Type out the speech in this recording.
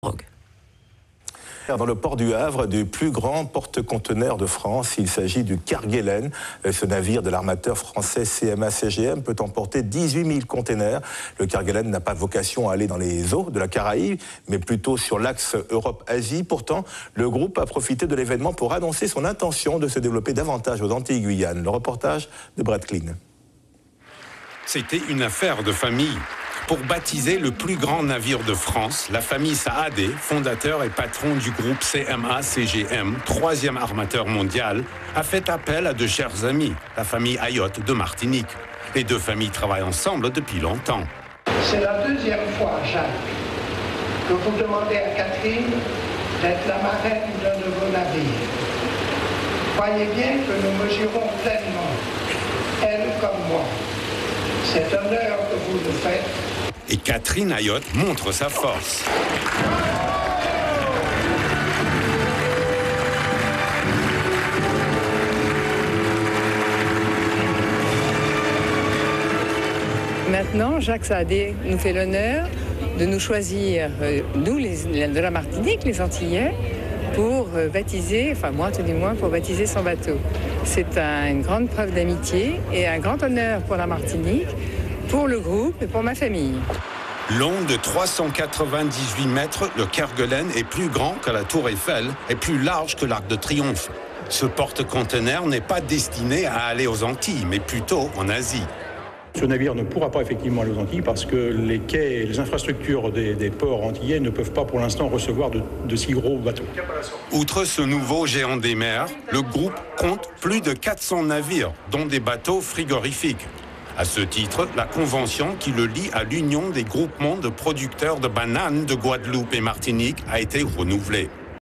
Dans le port du Havre, du plus grand porte-conteneurs de France, il s'agit du Kerguelen. Ce navire de l'armateur français CMA-CGM peut emporter 18 000 containers. Le Kerguelen n'a pas vocation à aller dans les eaux de la Caraïbe, mais plutôt sur l'axe Europe-Asie. Pourtant, le groupe a profité de l'événement pour annoncer son intention de se développer davantage aux Antilles-Guyane. Le reportage de Brad Klein. C'était une affaire de famille. Pour baptiser le plus grand navire de France, la famille Saadé, fondateur et patron du groupe CMA-CGM, troisième armateur mondial, a fait appel à de chers amis, la famille Ayotte de Martinique. Les deux familles travaillent ensemble depuis longtemps. C'est la deuxième fois, Jacques, que vous demandez à Catherine d'être la marraine d'un de vos navires. Croyez bien que nous mesurons pleinement, elle comme moi, cet honneur que vous nous faites. Et Catherine Ayotte montre sa force. Maintenant, Jacques Saadé nous fait l'honneur de nous choisir, nous, de la Martinique, les Antillais, pour baptiser, enfin moi tout du moins, pour baptiser son bateau. C'est une grande preuve d'amitié et un grand honneur pour la Martinique, pour le groupe et pour ma famille. Long de 398 mètres, le Kerguelen est plus grand que la Tour Eiffel et plus large que l'Arc de Triomphe. Ce porte-conteneur n'est pas destiné à aller aux Antilles, mais plutôt en Asie. Ce navire ne pourra pas effectivement aller aux Antilles parce que les quais et les infrastructures des ports antillais ne peuvent pas pour l'instant recevoir de si gros bateaux. Outre ce nouveau géant des mers, le groupe compte plus de 400 navires, dont des bateaux frigorifiques. À ce titre, la convention qui le lie à l'Union des groupements de producteurs de bananes de Guadeloupe et Martinique a été renouvelée.